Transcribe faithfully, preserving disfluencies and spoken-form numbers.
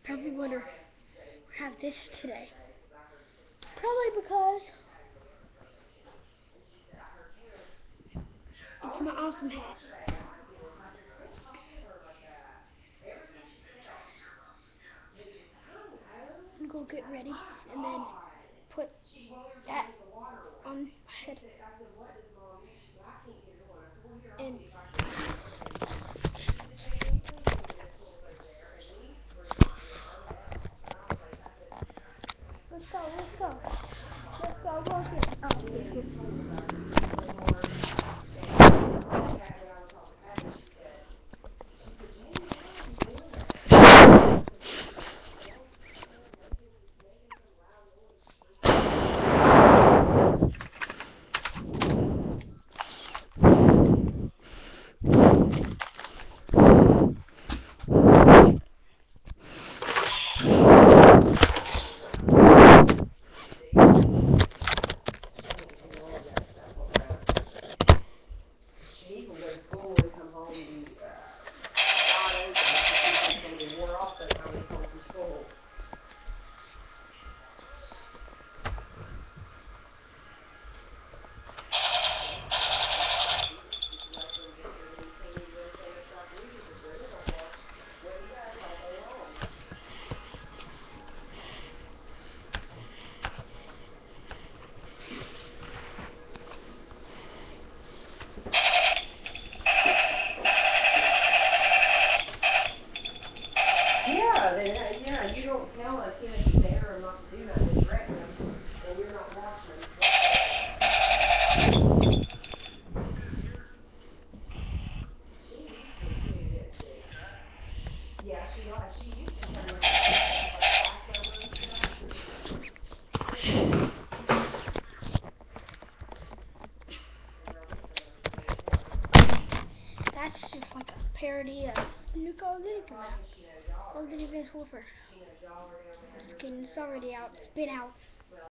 Probably wonder we have this today. Probably because it's my awesome hat. I'm gonna go get ready and then put that on my head. And let's go, let's go. Let's go, go again. Oh, yes, yes. Yeah, then, uh, yeah, you don't tell us, you know, you're there or not to do nothing, threaten them, and you're not watching. Yeah, she was, she used to come in. That's just like a parody of new Call of Duty come out. Call of Duty Advanced Warfare. Skin is already out. It's been out.